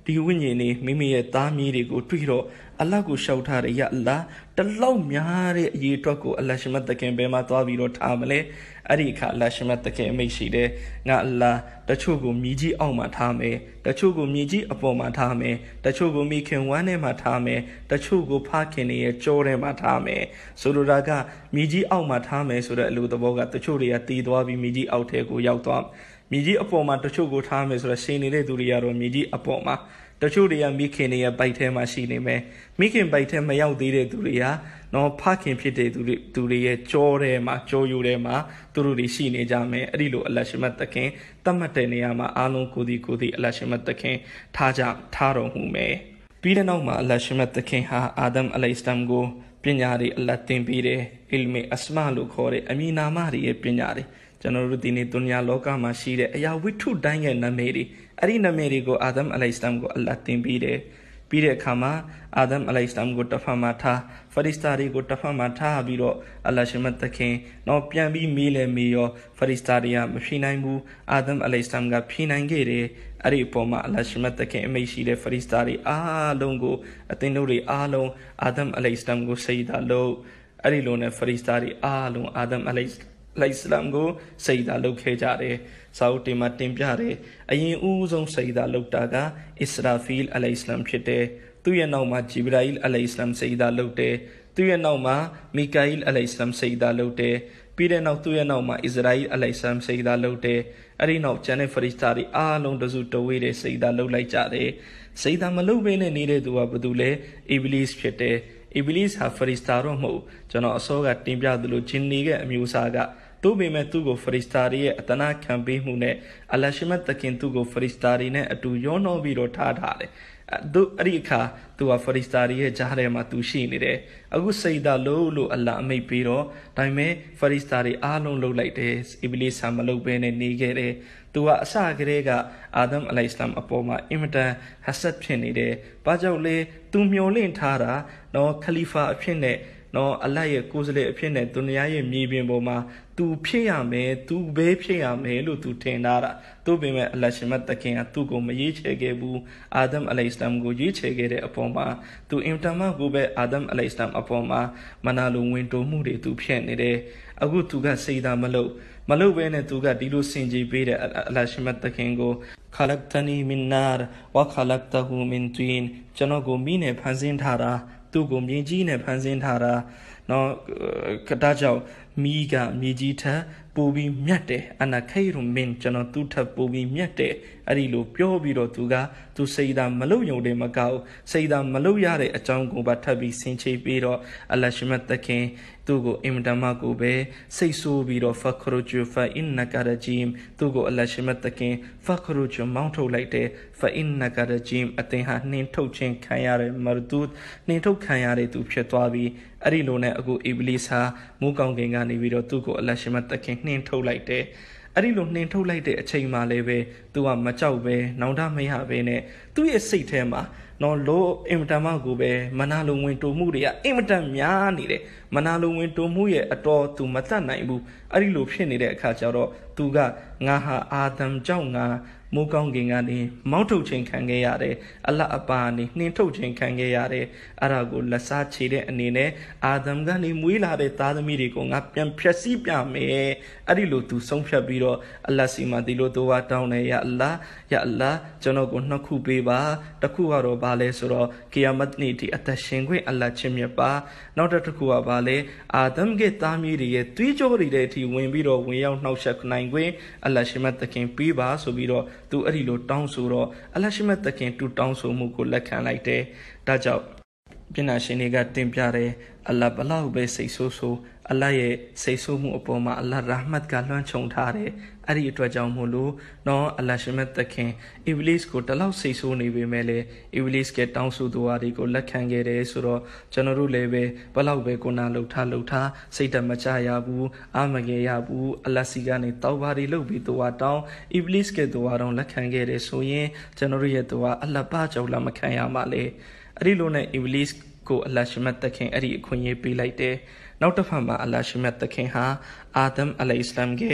ဒီဝိညာဉ်နေမိမိရဲ့သားမြေးတွေကိုတွေ့တော့အလ္လာဟ်ကိုရှောက်ထားတယ်ယအလ္လာဟ်တလောက်များတဲ့အရေးအတွက်ကိုအလ္လာဟ်ရှင်မတ်တခင်ဘယ်မှာသွားပြီးတော့ထားမလဲအဲ့ဒီအခါအလ္လာဟ်ရှင်မတ်တခင်အမိန့်ရှိတယ်ငါအလ္လာဟ်တချို့ကိုမြေကြီးအောက်မှာထားမယ်တချို့ကိုမြေကြီးအပေါ်မှာထားမယ်တချို့ကိုမိခင်ဝမ်းထဲမှာထားမယ်တချို့ကိုဖခင်ရဲ့ကြောထဲမှာထားမယ်ဆိုလိုတာကမြေကြီးအောက်မှာထားမယ်ဆိုတဲ့အလိုသဘောကတချို့တွေကတည်သွားပြီးမြေကြီးအောက်ထဲကိုရောက်သွားမြေကြီးအပေါ်မှာတချို့ကိုထားမယ်ဆိုတော့ရှင်နေတဲ့သူတွေကတော့မြေကြီးအပေါ်မှာတချို့တွေကမိခင်တွေရဲ့ပိုက်ထဲမှာရှိနေမယ်မိခင်ပိုက်ထဲမရောက်သေးတဲ့သူတွေကနော်ဖခင်ဖြစ်တဲ့သူတွေရဲ့ကြောထဲမှာကြောယိုထဲမှာသူတို့တွေရှိနေကြမယ်အဲ့ဒီလိုအလ္လာဟ်ရှင်မတ်တခင်တတ်မှတ်တဲ့နေရာမှာအားလုံးကိုဒီအလ္လာဟ်ရှင်မတ်တခင်ထားတော်မူမယ်ပြီးတဲ့နောက်မှာအလ္လာဟ်ရှင်မတ်တခင်ဟာအာဒမ်အလိုင်စလမ်ကိုပညာတွေအလ္လာဟ်သင်ပေးတယ်အီလ်မေအစမာလို့ခေါ်တဲ့အမီနာမတွေရဲ့ပညာတွေကျွန်တော်တို့ဒီနေ့ဒုနီယာလောကမှာရှိတဲ့အရာဝိထုတိုင်းရဲ့နာမည်တွေအဲ့ဒီနာမည်တွေကိုအာဒမ်အလိုင်စလမ်ကိုအလ္လာဟ်သင်ပေးတယ်ပြီးတဲ့အခါမှာအာဒမ်အလိုင်စလမ်ကိုတစ်ဖက်မှာထားဖရစ်စတာတွေကိုတစ်ဖက်မှာထားပြီးတော့အလ္လာဟ်ရှင်မတ်တခင်တော့ပြန်ပြီးမေးရောဖရစ်စတာတွေကမဖြေနိုင်ဘူးအာဒမ်အလိုင်စလမ်ကဖြေနိုင်ခဲ့တယ်အဲ့ဒီအပေါ်မှာအလ္လာဟ်ရှင်မတ်တခင်အမိန့်ရှိတဲ့ဖရစ်စတာတွေအားလုံးကိုအသင်တို့တွေအားလုံးအာဒမ်အလိုင်စလမ်ကိုစိတ်ဓာတ်လို့အဲ့ဒီလိုနဲ့ဖရစ်စတာတွေအားလုံးအာဒမ်အလိုင်စလမ်ကိုစိတ်ဓာတ်လုပ်ခဲ့ကြတယ်စာအုပ်တွေမှာတင်ပြတယ်အရင်ဦးဆုံးစိတ်ဓာတ်လုပ်တာကအစ္စရာဖီလ်အလိုင်စလမ်ဖြစ်တယ်သူ့ရဲ့နောက်မှာဂျီဘရာအီလ်အလိုင်စလမ်စိတ်ဓာတ်လုပ်တယ်သူ့ရဲ့နောက်မှာမီကာအီလ်အလိုင်စလမ်စိတ်ဓာတ်လုပ်တယ်ပြီးတဲ့နောက်သူ့ရဲ့နောက်မှာအစ္စရာအီလ်အလိုင်စလမ်စိတ်ဓာတ်လုပ်တယ်အဲ့ဒီနောက်ကျန်တဲ့ဖရစ်စတာတွေအားလုံးတစုတဝေးတဲ့စိတ်ဓာတ်လုပ်လိုက်ကြတယ်စိတ်ဓာတ်မလုပ်ဘဲနဲ့နေတဲ့သူကဘာလို့လဲအီဘလစ်ဖြစ်တယ်အီဘလစ်ဟာဖရစ်စတာတော့မဟုတ်ကျွန်တော်အစောကတင်ပြသလိုဂျင်နီရဲ့အမျိုးအစားကသူ့ပေမဲ့သူ့ကိုဖရစ်စတာတွေရဲ့အတနာခံပေးမှုနဲ့အလ္လာဟ်ရှင်မတ်တခင်သူ့ကိုဖရစ်စတာတွေနဲ့အတူရောနှောပြီးတော့ထားတယ်သူအဲ့ဒီအခါသူကဖရစ်စတာတွေရဲ့ကြားထဲမှာသူရှိနေတယ်အခုစိတ်ဓာတ်လို့အလ္လာဟ်အမိန့်ပေးတော့ဒါပေမဲ့ဖရစ်စတာတွေအားလုံးလှုပ်လိုက်တယ်အီဘလစ်ဟာမလှုပ်ဘဲနဲ့နေခဲ့တယ်သူကအစကတည်းကအာဒမ်အလိုင်စလမ်အပေါ်မှာအင်မတန်ဟဆတ်ဖြစ်နေတယ်ဘာကြောင့်လဲသူမျှော်လင့်ထားတာနော်ခလီဖာအဖြစ်နဲ့နော်အလ္လာဟ်ရဲ့ကိုယ်စားလှယ်အဖြစ်နဲ့ဒုနီယာရဲ့မြေပြင်ပေါ်မှာသူဖြစ်ရမယ်သူပဲဖြစ်ရမယ်လို့သူထင်ထားတာသူပေမဲ့အလ္လာဟ်ရှင်မတ်တခင်ကသူ့ကိုမရွေးချယ်ခဲ့ဘူးအာဒမ်အလိုင်စလမ်ကိုရွေးချယ်ခဲ့တဲ့အပေါ်မှာသူအင်တာမကိုပဲအာဒမ်အလိုင်စလမ်အပေါ်မှာမနာလိုဝင်တိုးမှုတွေသူဖြစ်နေတယ်အခုသူကစိတ်ဓာတ်မလုပ်ဘဲနဲ့သူကဒီလိုစင်ကြေးပေးတဲ့အလ္လာဟ်ရှင်မတ်တခင်ကိုခလတ်တနီမင်နာဝခလတ်တဟူမင်တွင်ကျွန်တော်ကိုမိနဲ့ဖန်ဆင်းထားတာသူ့ကိုမြေကြီးနဲ့ဖန်ဆင်းထားတာနော်ဒါကြောင့်မိကမြေကြီးထပ်ပိုပြီးမြတ်တယ်အနာခိရုမင်ကျွန်တော်သူ့ထပ်ပိုပြီးမြတ်တယ်အဲ့ဒီလိုပြောပြီးတော့သူစိတ်ဓာတ်မလုံယုံတယ်မကောက်စိတ်ဓာတ်မလုံရတဲ့အကြောင်းကိုပါထပ်ပြီးဆင်ခြေပြီးတော့အလ္လာဟ်ရှင်မတ်တခင်သူ့ကိုအင်မတန်မှကိုပဲစိတ်ဆိုးပြီးတော့ဖခရုဂျူဖာအင်နကာရဂျီမ်သူ့ကိုအလ္လာဟ်ရှင်မတ်တခင်ဖခရုဂျူမောင်းထုတ်လိုက်တယ်ဖာအင်နကာရဂျီမ်အသင်ဟာနှင်ထုတ်ခြင်းခံရတဲ့မာဒူဒ်နှင်ထုတ်ခံရတဲ့သူဖြစ်သွားပြီးအဲ့ဒီလိုနဲ့အခုအီဘလစ်ဟာမူးကောင်းကင်ကနေပြီးတော့သူ့ကိုအလ္လာဟ်ရှင်မတ်တခင်နှင်ထုတ်လိုက်တယ်အဲ့ဒီလိုနှင်ထုတ်လိုက်တဲ့အချိန်မှလည်းပဲသူကမကြောက်ပဲနောင်တမရပဲနဲ့သူ့ရဲ့စိတ်ထဲမှာနော်လို့အင်မတန်မှကိုပဲမနာလိုဝင်တိုမှုတွေကအင်မတန်များနေတယ်မနာလိုဝင်တိုမှုရဲ့အတော်သူမတတ်နိုင်ဘူးအဲ့ဒီလိုဖြစ်နေတဲ့အခါကျတော့သူကငါဟာအာဒမ်ကြောင့်ငါမိုးကောင်းကင်ကနေမောင်းထုတ်ခြင်းခံခဲ့ရတယ်အလ္လာဟ်အပါကနေနှင်ထုတ်ခြင်းခံခဲ့ရတယ်အဲ့ဒါကိုလက်စားချေတဲ့အနေနဲ့အာဒမ်ကနေမွေးလာတဲ့သားသမီးတွေကိုငါပြန်ဖြည့်ဆည်းပြမယ်အဲ့ဒီလိုသူဆုံးဖြတ်ပြီးတော့အလ္လာဟ်စီမှာဒီလိုတိုးဝါတောင်းတယ်ယာအလ္လာဟ်ကျွန်တော်ကိုနှစ်ခုပေးပါတစ်ခုကတော့ဘာလဲဆိုတော့ကီယာမတ်နေ့ဒီအသက်ရှင်ခွင့်အလ္လာဟ်ချင်းမြတ်ပါနောက်တစ်ခုကဘာလဲအာဒမ်ရဲ့သားသမီးတွေရဲ့သွေးကြောတွေတဲ့အထိဝင်ပြီးတော့ဝင်ရောက်နှောက်ယှက်နိုင်ခွင့်အလ္လာဟ်ရှင်မတ်တခင်ပေးပါဆိုပြီးတော့သူအဲ့ဒီလိုတောင်းဆိုတော့အလ္လာဟ်ရှင်မတ်တခင်သူတောင်းဆိုမှုကိုလက်ခံလိုက်တယ်ဒါကြောင့်ပညာရှင်တွေကတင်ပြတယ်အလ္လာဟ်ဘလောက်ပဲစိတ်ဆိုးဆိုးအလ္လာဟ်ရဲ့စိတ်ဆိုးမှုအပေါ်မှာအလ္လာဟ်ရာဟ်မတ်ကလွှမ်းခြုံထားတယ်အဲ့ဒီအတွက်ကြောင့်မို့လို့နော်အလ္လာဟ်ရှင်မတ်တခင်အီဘလစ်ကိုတလောက်စိတ်ဆိုးနေပေမဲ့လည်းအီဘလစ်ကတောင်းဆိုသူအားတွေကိုလက်ခံခဲ့တယ်ဆိုတော့ကျွန်တော်တို့လည်းပဲဘလောက်ပဲကိုနာလှုပ်ထားစိတ်တမချရဘူးအာမငယ်ရဘူးအလ္လာဟ်စီကနေတောက်ပါတွေလုပ်ပြီးသူအားတောင်းအီဘလစ်ကသူအားတော့လက်ခံခဲ့တယ်ဆိုရင်ကျွန်တော်တို့ရဲ့သူအားအလ္လာဟ်ပါကြောင့်လက်မခံရမှာလေအဲ့ဒီလိုနဲ့အီဘလစ်ကိုအလ္လာဟ်ရှင်မတ်တခင်အဲ့ဒီအခွင့်အရေးပေးလိုက်တယ်နောက်တစ်ဖက်မှာအလ္လာဟ်ရှင်မတ်တခင်ဟာအာဒမ်အလိုင်စလမ်ရဲ့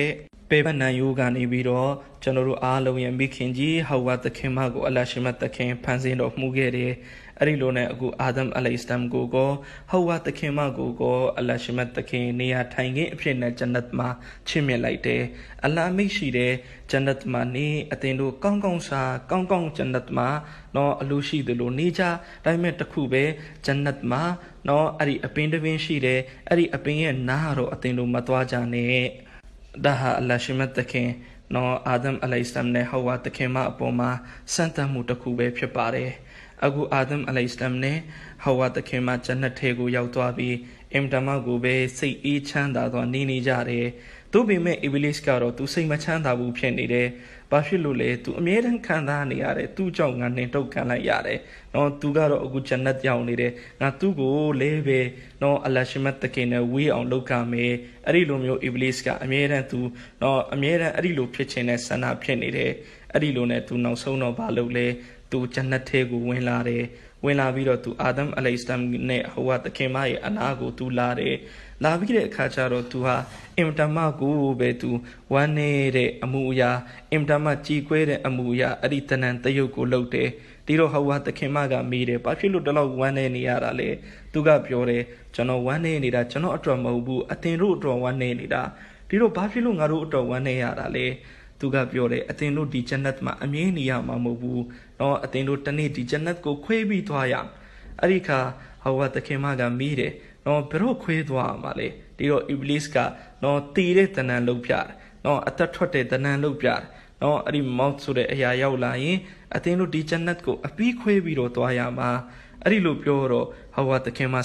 Pepan Yoga Nibiro, General Alo and Bikinji, how what the Kimago, Alashimat the King, Panzin of Mugere, Arilone go Adam Alaistam go, how what the Kimago go, Alashimat the King, Nia Tangi, Pina Janatma, Chimelaite, Allah Mishide, Janatma ni, Atendo, Gong Sa, Gong Janatma, no Alushi the Lunija, Diamond the Kube, Janatma, no Ari Apindavin Shide, Ari Apin Naro, Atendo Matwajane. Daha Allah shimat take no Adam alaislam ne Hawa take ma apoma Santa mutakube pare. Agu Adam alaislam ne Hawa take ma Jannat tegu yautwabi Imdama gube say e chanda do nini jare. Tu be me Iblis karo tu say machanda bu penide. Bashilule tu American kanda niare tu jong and neto kana yare. No tugaro agu Jannat yaunide. Na tugo leve no Allah shimat take we on lokame. Arilomio Ibliska, American to no American Arilo pitching as Sana penide. Arilone to no sono balole to Janategu when lare. When I video to Adam alaistam ne Hawa the Kemai anago to lare. La vide cacharo to her, Imtama go be to one re amuya, Imtama chique amuya, Aritanan Tayoko lote, Tiro Hawa the Kemaga mide, but she looked along one niarale, Tuga Piore, Jono one nida, Jono Atramobu, Atin root or one nida, Tiro Bafilung a root or one niarale, Tuga Piore, Atenu di Janatma, Amenia Mamobu, no Atenu Tani di Janat go quabi toyam, Arika, Hawa the Kemaga mide. No pero quedwa male, Dio Ibliska, no tire tanan lupyar, no atatrote tanan lupyar, no ari moutsure ayaulai, Atenu di Janatko, a pique biro toyama, Ari lupyoro, Hawa the Kema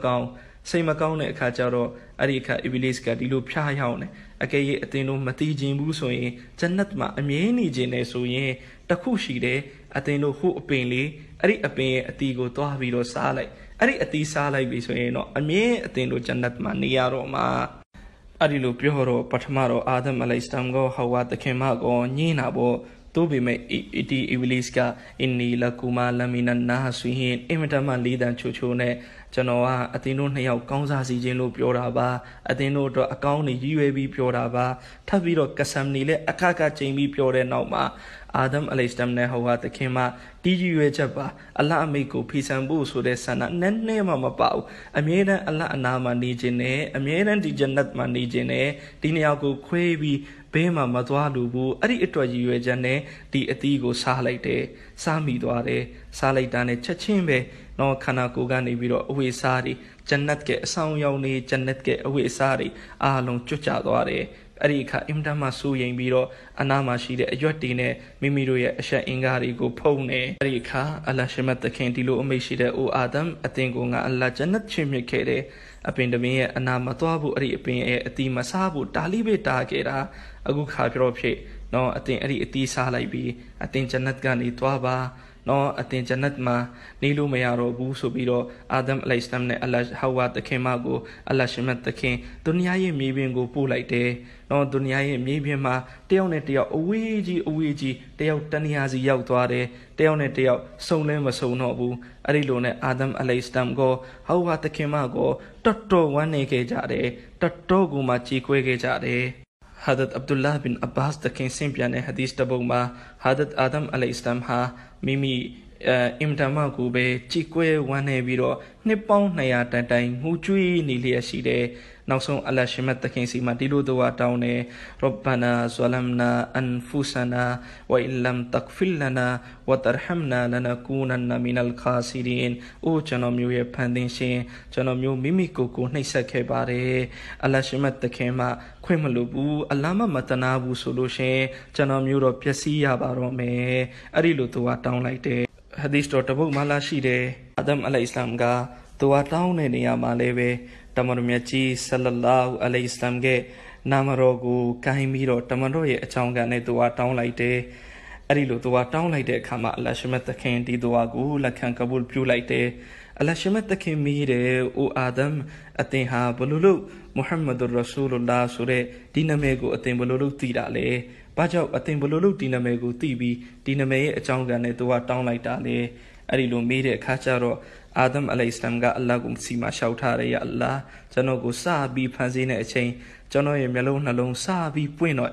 Same ne Kajaro, Arika Ibliska, di lupya yaune, Akay Atenu Matijin Busoe, Janatma, Amieni Gene soye, Takushide, Atenu hu penly, Ari ape atigo tohaviro sale. Ari ati salai bisoeno, a me attendo Jannat maniaro ma Arilu Pioro, Patamaro, Adam alaistango, Hawa the Kemago, Ninabo, Tobi me iti Ibliska, inni la Kuma lamina nahasuhin, imitama lidan chuchune, Janoa, Atino Neo, Gonzazi Jenu Pioraba, Atino to account UAB Pioraba, Taviro Casamnile, Akaka Jamie Piore Noma. Adam alaistam ne Hawa the Kema, DU Jabba, Allah Miko, Peace and Boo, so there's Sana, Nene Mama Pau, Amira Allah Anama Nijene, Amira di Jannat Manijene, Diniago Quabi, Bema Matwalubu, Ari Etwa Jane, di Etigo Salite, Sami Dware, Salaitane, Chachimbe, no Kanakugani Biro, Uwe Sari, Jannatke, Sound Yoni, Jannetke, Uwe Sari, Along Chucha Dware. Arika Imdama Suyin Biro, Anama Shide, Yotine, Mimiruya, Asha Ingari go Pone, Arika, Alashimat the Kentilo Umeshide, O Adam, Atingunga, Allah Janat Chimikere, Apindame, Anama Toabu, Aripin, Ati Masabu, Talibe Takera, Agukha Prope, no, Atin Ari Salaibi, Atin Janat Gani Toaba. No, Atin Janatma, Nilu Mayaro, Buso Biro, Adam Laistamne, Allah Hawa the Kemago, Allah Shimat the King, Dunyaye Mibin go Pulite, no Dunyaye Mibima, Teonetia, Uiji, Teo Taniazi Yautuare, Teonetia, Solema so nobu, Arilone, Adam Alaistam go, Hawa the Kemago, Toto one jare, Toto Gumachi Quege jare. Hadat Abdullah bin Abbas the King Simpiane Hadith Taboma, Hadat Adam alaislam ha, Mimi Imdama Gube, Chique one biro, Nippon Nayata time, Mujui Nilia Shide, now so Allah Shimat the King Simatilu doa taune, Robbana, Zolamna, Anfusana, wa illam takfillana, watarhamna lanakunanna minal khasirin, O Chanomue Pandinshi, Chanomu Mimikuku Nisake Bare, Allah Shimat the Kema, Quemalubu, Alama Matanabu Solution, Chanomuro Piasia Barome, Arilu doa town like day. Hadith Totabu Malashide, Adam alaislam ga, doa town in Yamaleve. Tamarumiachi sallallahu alayhi Islam ge Namarogu Kahimiro Tamaroye Changane Dua town like day Arilu Dua town like day Kama Alashimet the King di Duagu Lakan Kabul Pew like day Alashimet the King Mire O Adam Ateha Bululu Muhammadur Rasulullah Sure Dinamego Atem Bululu Tidale Bajo Atem Bululu Dinamego Tibi Diname Changane Dua town like Dale Arilu Mire Kacharo Adam alaislam ga Allah gum sima shautare ya Allah, Jano go sa bi Panzine a chain, Jano ye melon alone sa bi bueno,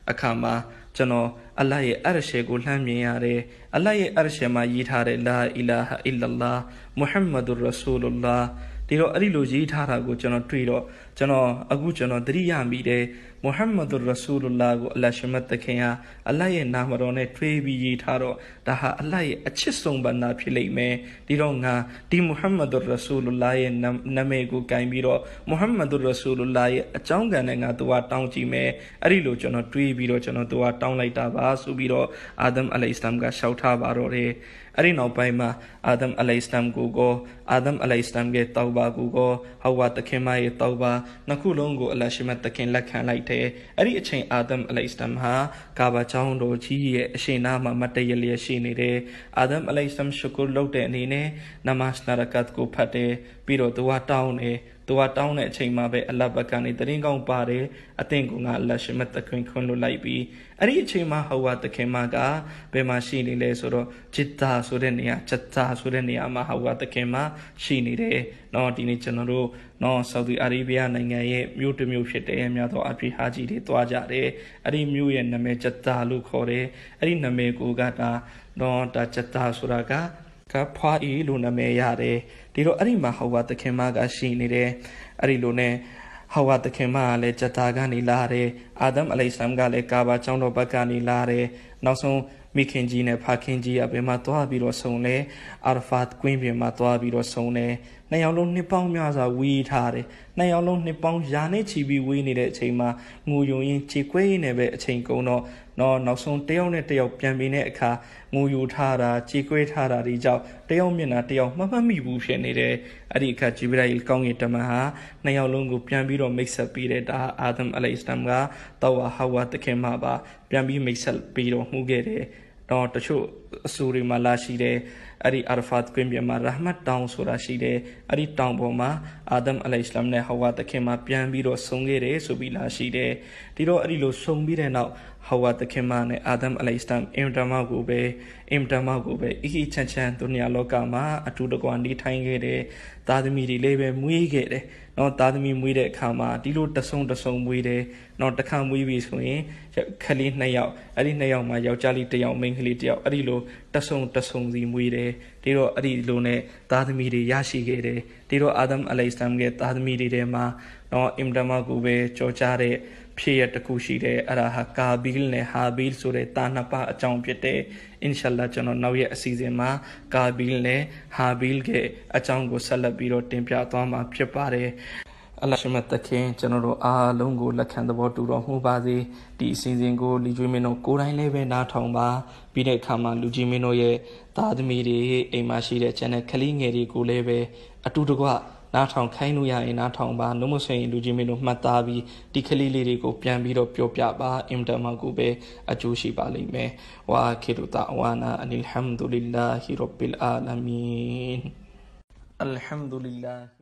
အခါမှာကျွန်တော်အလ္လာဟ်ရဲ့အရရှေကိုလှမ်းမြင်ရတယ်အလ္လာဟ်ရဲ့အရရှေမှာရေးထားတဲ့လာအီလာဟာအီလ္လာမုဟမ္မဒ်ရဆူလုလာဒီတော့အဲ့ဒီလိုရေးထားတာကိုကျွန်တော်တွေ့တော့ကျွန်တော်သတိရမိတယ်မုဟမ္မဒ်ရဆူလုလာကိုအလ္လာဟ်ရှမတ်တခင်ဟာအလ္လာဟ်ရဲ့နာမတော်နဲ့ထွေးပြီးရေးထားတော့ဒါဟာအလ္လာဟ်ရဲ့အချစ်ဆုံးဘန္နာဖြစ်လိမ့်မယ်ဒီတော့ငါဒီမုဟမ္မဒ်ရဆူလုလာရဲ့နာမည်ကိုကင်ပြီးတော့မုဟမ္မဒ်ရဆူလုလာရဲ့အကြောင်းကံနဲ့ငါသူကတောင်းကြည့်မယ်အဲ့ဒီလိုကျွန်တော်တွေးပြီးတော့ကျွန်တော်သူကတောင်းလိုက်တာပါဆိုပြီးတော့အာဒမ်အလိုင်စလမ်ကရှောက်ထားပါတော့တယ်အဲ့ဒီနောက်ပိုင်းမှာအာဒမ်အလိုင်စလမ်ကိုအာဒမ်အလိုင်စလမ်ရဲ့တောက်ဘာကိုဟဝါတခင်မရဲ့တောက်ဘာနှစ်ခုလုံးကိုအလ္လာဟ်ရှမတ်တခင်လက်ခံလိုက်တယ်အဲ့ဒီအချိန်အာဒမ်အလိုင်စလမ်ဟာကာဘာချောင်းတော်ကြီးရဲ့အရှိန်နာမှာမတ်တရလျက်ရှိနေတယ်အာဒမ်အလိုင်စလမ်ရှုကူလုပ်တဲ့အနေနဲ့နမတ်နာရကတ်ကိုဖတ်တယ်ပြီးတော့သူကတောင်းတယ်သူကတောင်းတဲ့အချိန်မှာပဲအလ္လာဟ်ဘက်ကနေတရင်ကောင်းပါတယ်အသင်ကငါအလ္လာဟ်ရှမတ်တခင်ခွင့်လွှတ်လိုက်ပြီးအဲ့ဒီအချိန်မှာဟဝါတခင်မကဘယ်မှာရှိနေလဲဆိုတော့ဂျစ်တာဆိုတဲ့နေရာဂျတ်တာဆိုတဲ့နေရာမှာဟဝါတခင်မရှိနေတယ်နော်ဒီနေ့ကျွန်တော်တို့နော်ဆော်ဒီအာရေဗျနိုင်ငံရဲ့မြို့တစ်မြို့ဖြစ်တယ်များသောအဖြစ်ဟာဂျီတွေတွားကြတယ်အဲ့ဒီမြို့ရဲ့နာမည်ဂျတ်တာလို့ခေါ်တယ်အဲ့ဒီနာမည်ကိုကဒါဂျတ်တာဆိုတာကဖွာအီလို့နာမည်ရတယ်ဒီတော့အဲ့ဒီမှာဟဝါတခင်မကရှိနေတယ်အဲ့ဒီလိုနဲ့ဟဝါတခင်မကလည်းဂျတ်တာကနေလာတယ်အာဒမ်အလိုင်စလမ်ကလည်းကာဘာကျောင်းတော်ဘက်ကနေလာတယ်နောက်ဆုံးမိခင်ကြီးနဲ့ဖခင်ကြီးကဘယ်မှာသွားပြီးတော့ဆုံလဲအာရဖတ်ကွင်းပြင်မှာသွားပြီးတော့ဆုံတယ်နှစ်ယောက်လုံးနှစ်ပေါင်းများစွာဝေးထားတယ်နှစ်ယောက်လုံးနှစ်ပေါင်းရာနဲ့ချီပြီးဝေးနေတဲ့အချိန်မှာငိုယုံရင်ခြေခွဲရင်းနဲ့ပဲအချိန်ကုန်တော့နောက်ဆုံးတယောက်နဲ့တယောက်ပြန်ပြီးတဲ့အခါငိုယူထားတာခြေခွဲထားတာဒီကြောင့်တယောက်မျက်နှာတယောက်မှတ်မိဘူးဖြစ်နေတယ်အဲ့ဒီအခါဂျီဘရာအီလ်ကောင်းကင်တမန်ဟာနှစ်ယောက်လုံးကိုပြန်ပြီးတော့မိတ်ဆက်ပြီးတဲ့ဒါအာဒမ်အလိုင်စလမ်ကတောဝါဟဝါတခင်မှာပါပြန်ပြီးမိတ်ဆက်ပြီးတော့မှုခဲ့တယ်တော့တချို့အဆူတွေမှာလာရှိတယ်အဲ့ဒီအာရဖတ်ကွင်းပြင်မှာရာဟမတ်တောင်ဆိုတာရှိတယ်အဲ့ဒီတောင်ပေါ်မှာအာဒမ်အလိုင်စလမ်နဲ့ဟဝါတခင်မှာပြန်ပြီးတော့ဆုံခဲ့တယ်ဆိုပြီးလာရှိတယ်ဒီတော့အဲ့ဒီလိုဆုံပြီးတဲ့နောက်ဟဝါတခင်မနဲ့အာဒမ်အလိုင်စလမ်အင်တမကိုပဲအေးချမ်းဒုနီယာလောကမှာအတူတကွနေထိုင်ခဲ့တယ်သားသမီးတွေလည်းပဲမွေးခဲ့တယ်နော်သားသမီးမွေးတဲ့အခါမှာဒီလိုတဆုံမွေးတယ်နော်တစ်ခါမွေးပြီဆိုရင်ခလေး2ယောက်အဲ့ဒီ2ယောက်မှာယောက်ျားလေး1ယောက်မိန်းကလေး1ယောက်အဲ့ဒီလိုတဆုံစီမွေးတယ်ဒီတော့အဲ့ဒီလိုနဲ့သားသမီးတွေရရှိခဲ့တယ်ဒီတော့အာဒမ်အလိုင်စလမ်ရဲ့သားသမီးတွေထဲမှာနော်အင်တမကိုပဲကြောကြားတဲ့ဖြစ်ရတစ်ခုရှိတယ်အဲ့ဒါဟာကာဘီလ်နဲ့ဟာဘီလ်ဆိုတဲ့တာနှစ်ပါးအကြောင်းဖြစ်တယ်အင်ရှာအလ္လာဟ်ကျွန်တော်နောက်ရဲ့အစီအစဉ်မှာကာဘီလ်နဲ့ဟာဘီလ်ရဲ့အကြောင်းကိုဆက်လက်ပြီးတော့တင်ပြသွားမှာဖြစ်ပါတယ်အလ္လာဟ်ရှမတ်တခင်ကျွန်တော်တို့အားလုံးကိုလက်ခံသဘောတူတော်မူပါစေဒီအစီအစဉ်ကိုလူကြီးမင်းတို့ကိုယ်တိုင်လည်းပဲနားထောင်ပါပြီးတဲ့အခါမှာလူကြီးမင်းတို့ရဲ့သားသမီးတွေအိမ်မှာရှိတဲ့ကျန်တဲ့ကလေးငယ်တွေကိုလည်းပဲအတူတကွနားထောင်ခိုင်းလို့ရရင်နားထောင်ပါနှုတ်မဆွေရင်လူကြီးမင်းတို့မှတ်သားပြီးဒီကလေးလေးတွေကိုပြန်ပြီးတော့ပြောပြပါအင်တမကိုပဲအကျိုးရှိပါလိမ့်မယ်ဝါခိရူတာဝါနာအန်လ်ဟမ်ဒူလ illah ရဘ်ဘီလ်အာလမင်အလ်ဟမ်ဒူလ illah